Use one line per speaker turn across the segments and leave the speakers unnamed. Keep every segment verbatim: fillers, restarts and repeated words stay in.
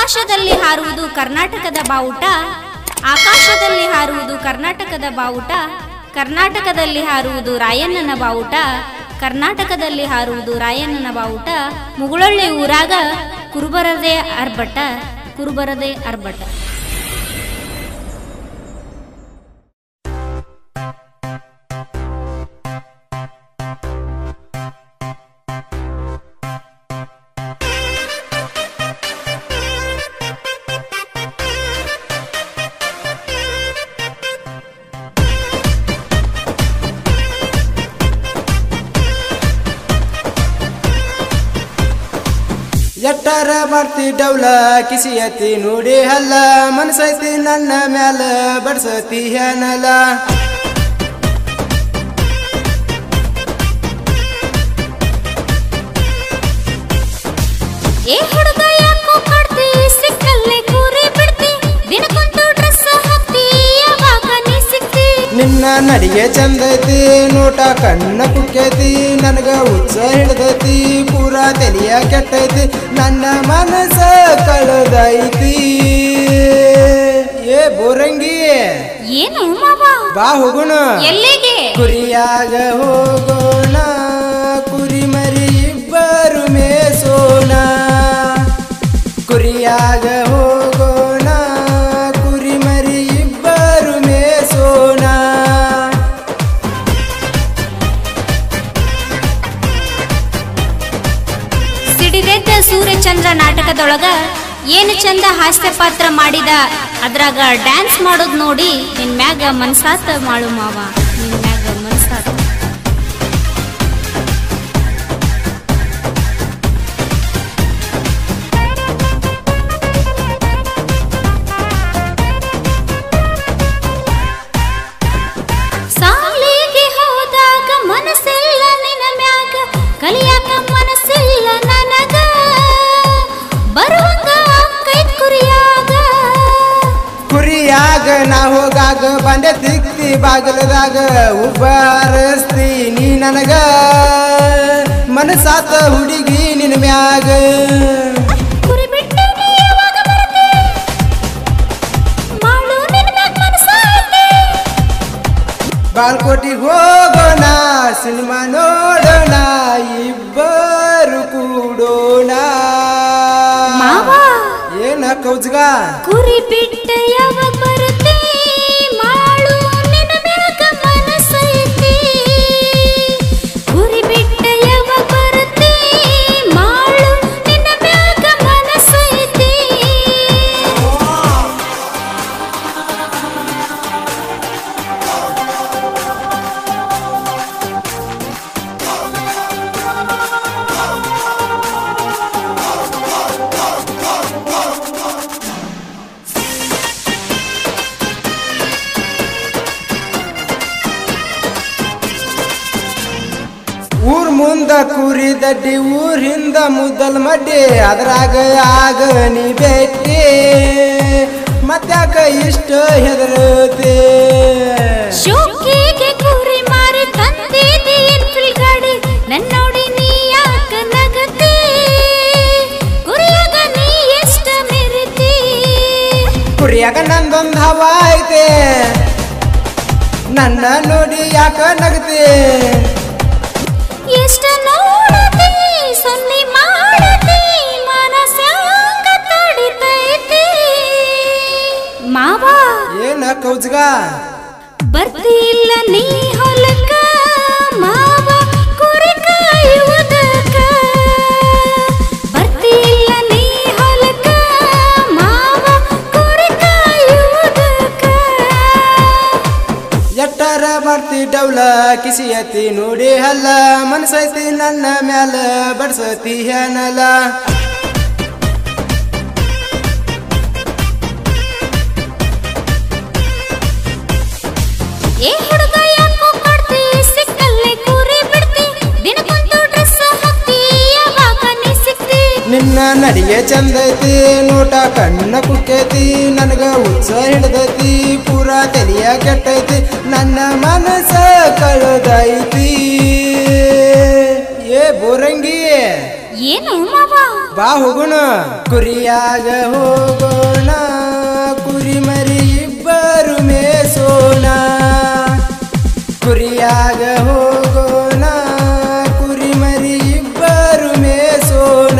ಆಕಾಶದಲ್ಲಿ ಹಾರುವುದು ಕರ್ನಾಟಕದ ಬಾವುಟ, ಆಕಾಶದಲ್ಲಿ ಹಾರುವುದು ಕರ್ನಾಟಕದ ಬಾವುಟ, ಕರ್ನಾಟಕದಲ್ಲಿ ಹಾರುವುದು ರಾಯಣ್ಣನ ಬಾವುಟ, ಕರ್ನಾಟಕದಲ್ಲಿ ಹಾರುವುದು ರಾಯಣ್ಣನ ಬಾವುಟ. ಮುಗುಳೊಳ್ಳಿ ಊರಾಗ ಕುರುಬರದೇ ಅರ್ಬಟ, ಕುರುಬರದೇ ಅರ್ಬಟ.
ಎಟ್ಟರ ಮಾಡ್ತಿ ಡೌಲ ಕಿಸಿಯತಿ ನೋಡಿ ಹಲ್ಲ, ಮನಸೈತಿ ನನ್ನ ಮ್ಯಾಲ ಬಡ್ಸತಿ ಹನಲ.
ಏ ಹುಡುಗ ಯಾಕೋ ಕಾಡ್ತಿ, ಸಿಕ್ಕಲ್ಲೇ ಕೂರಿ ಬಿಡ್ತಿ, ದಿನಕ್ಕೊಂದು ಡ್ರೆಸ್ ಹಾಕ್ತಿ, ಯಾವಾಗ ನೀ ಸಿಕ್ತಿ.
ನಿನ್ನ ನಡಿಗೆ ಚಂದೈತಿ, ನೋಟ ಕಣ್ಣ ಕುಕ್ಕೈತಿ, ನನಗ ಉತ್ಸ ಹಿಡ್ದೈತಿ, ಪೂರಾ ತೆಲಿಯ ಕೆಟ್ಟೈತಿ, ನನ್ನ ಮನಸ ಕಳೆದೈತಿ. ಏ ಬೋರಂಗಿ
ಏನು ಮಾವ,
ಬಾ ಹೋಗೋಣ.
ಎಲ್ಲಿಗೆ?
ಕುರಿಯಾಗ ಹೋಗೋಣ, ಕುರಿ ಮರಿ ಇಬ್ಬರು ಮೇಸೋಣ. ಕುರಿಯಾಗ ಹೋಗೋಣ, ಕುರಿ ಮರಿ ಇಬ್ಬರು ಮೇಸೋಣ.
ಸಿಡಿದೆದ್ದ ಸೂರ್ಯಚಂದ್ರ ನಾಟಕದೊಳಗ ಏನು ಚಂದ ಹಾಸ್ಯ ಪಾತ್ರ ಮಾಡಿದ, ಅದ್ರಾಗ ಡ್ಯಾನ್ಸ್ ಮಾಡೋದು ನೋಡಿ ನಿನ್ ಮ್ಯಾಗ ಮನ್ಸಾತ ಮಾಡು ಮಾವ, ನಿನ್ ಮ್ಯಾಗ ಮನ್ಸಾತ. ಸಾಲಿಗೆ ಹೋದಾಗ ಮನಸ್ಸಿಲ್ಲ ನಿನ್ನ ಮ್ಯಾಗ, ಕಲಿಯಾಕ ಮನಸ್ಸಿಲ್ಲ ನನಗ, ಬರುವಂಗ ಕೈತ್ ಕುರಿಯಾಗ.
ಕುರಿಯಾಗ ನಾ ಹೋಗಾಗ ಬಂದೆ ತಿಕ್ತಿ ಬಾಗಲದಾಗ, ಉಬ್ಬಾರಸ್ತಿ ನೀ ನನಗ, ಮನಸಾತ ಹುಡುಗಿ ನಿನ್ನ ಮ್ಯಾಗ.
ಕುರಿ ಬಿಟ್ಟು ನೀ ಯಾವಾಗ ಬರ್ತಿ, ಮಾಡು ನಿನ್ನ ಮ್ಯಾಗ ಮನಸ್ಸೈತಿ.
ಬಾಲ್ಕೋಟಿಗೆ ಹೋಗೋಣ, ಸಿನಿಮಾ ನೋಡೋಣ, ಇಬ್ಬರು ಕೂಡೋಣ.
ಮಾವ
ಏನ ಕೌಜ್ಗ?
ಕುರಿ ಬಿಟ್ಟ ಯಾವಾಗ ಬರುತ್ತೆ, ಮಾಡು ನಿನ್ನ ಮ್ಯಾಗ ಮನಸ್ಸೈತಿ. ಕುರಿ ಬಿಟ್ಟ ಯಾವಾಗ ಬರುತ್ತೆ, ಮಾಡು ನಿನ್ನ ಮ್ಯಾಗ ಮನಸ್ಸೈತಿ.
ಊರ್ ಮುಂದ ಕುರಿ ದಡ್ಡಿ, ಊರಿಂದ ಮುದ್ದಲ್ ಮಡ್ಡಿ, ಅದ್ರಾಗ ಆಗ ನೀ ಬೆಟ್ಟಿ, ಮತ್ತ್ಯಾಕ ಇಷ್ಟ ಹೆದರತೆ.
ಶೋಕಿಗೆ ಕುರಿ ಮಾರಿ ತಂದಿದಿ ಎನ್ಫೀಲ್ಡ್ ಗಾಡಿ, ನನ್ನ ನೋಡಿ ನೀ ಯಾಕ ನಗತಿ, ಕುರಿಯಾಗ ನೀ ಎಷ್ಟ ಮೆರಿತಿ.
ಕುರಿಯಾಗ ನಂದೊಂದು ಹವಾ ಐತೆ, ನನ್ನ ನೋಡಿ ಯಾಕ ನಗತಿ.
ಎಷ್ಟ ನೋಡತಿ ಸೊನ್ನೆ ಮಾಡತಿ, ಮನಸ್ಯಾಂಗ ತಡಿತೈತಿ. ಮಾವ
ಏನ ಕೌಜ್ಗ?
ಬರ್ತಿಲ್ಲ ನೀ ಹೊಲಕ್ಕ, ಮಾವ ಕುರಿ ಕಾಯುವುದಕ್ಕ. ಬರ್ತಿಲ್ಲ ನೀ ಹೊಲಕ್ಕ, ಮಾವ ಕುರಿ ಕಾಯುವುದಕ್ಕ.
ಎಟ್ಟರ ಮಾಡ್ತಿ ಡೌಲ ಕಿಸಿಯತಿ ನೋಡಿ ಹಲ್ಲ, ಮನಸೈತಿ ನನ್ನ ಮ್ಯಾಲ ಬಡ್ಸತಿ ಹನಲ.
ಏ ಹುಡುಗ ಯಾಕೋ ಕಾಡ್ತಿ, ಸಿಕ್ಕಲ್ಲೇ ಕೂರಿ ಬಿಡ್ತಿ, ದಿನಕ್ಕೊಂದು ಡ್ರೆಸ್ ಹಾಕ್ತಿ, ಯಾವಾಗ ನೀ ಸಿಕ್ತಿ.
ನಿನ್ನ ನಡಿಗೆ ಚಂದೈತಿ, ನೋಟ ಕಣ್ಣ ಕುಕ್ಕೈತಿ, ನನಗ ಉತ್ಸ ಹಿಡ್ದೈತಿ, ಪೂರಾ ತೆಲಿಯ ಕೆಟ್ಟೈತಿ, ನನ್ನ ಮನಸ ಕಳೆದೈತಿ. ಏ ಬೋರಂಗಿ
ಏನು ಮಾವ?
ಬಾ ಹೋಗೋಣ. ಕುರಿಯಾಗ ಹೋಗೋಣ, ಕುರಿ ಮರಿ ಇಬ್ಬರು ಮೇಸೋಣ. ಕುರಿಯಾಗ ಹೋಗೋಣ, ಕುರಿ ಮರಿ ಇಬ್ಬರು ಮೇಸೋಣ.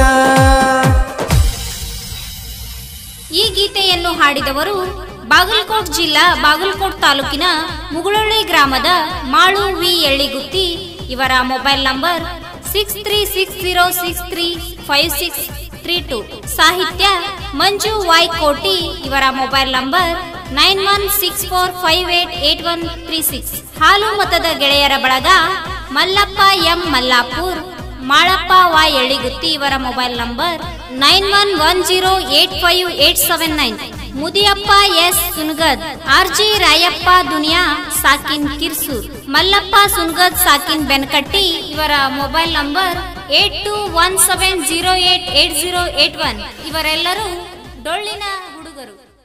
ಈ ಗೀತೆಯನ್ನು ಹಾಡಿದವರು ಬಾಗಲಕೋಟ್ ಜಿಲ್ಲಾ ಬಾಗಲಕೋಟ್ ತಾಲೂಕಿನ ಮುಗುಳೊಳ್ಳಿ ಗ್ರಾಮದ ಮಾಳು ವಿ ಎಳ್ಳಿಗುತ್ತಿ. ಇವರ mobile number six three six zero six three five six three two. ಸಾಹಿತ್ಯ ಮಂಜು ವಾಯ್ ಕೋಟಿ. ಇವರ mobile number nine one six four five eight eight one three six. ಹಾಲು ಮತದ ಗೆಳೆಯರ ಬಳಗ ಮಲ್ಲಪ್ಪ ಎಂ ಮಲ್ಲಾಪುರ್, ಮಾಳಪ್ಪ ವಾಯ್ ಎಳ್ಳಿಗುತ್ತಿ. ಇವರ mobile number nine one one zero eight five eight seven nine. Mudiyappa S Sungad, R G Rayappa Duniya ಸಾಕಿನ್ ಕಿರ್ಸೂರ್, ಮಲ್ಲಪ್ಪ ಸುನ್ಗದ್ ಸಾಕಿನ್ ಬೆನಕಟ್ಟಿ. ಇವರ mobile number eight two one seven zero eight eight zero eight one. ಇವರೆಲ್ಲರೂ ಡೊಳ್ಳಿನ ಹುಡುಗರು.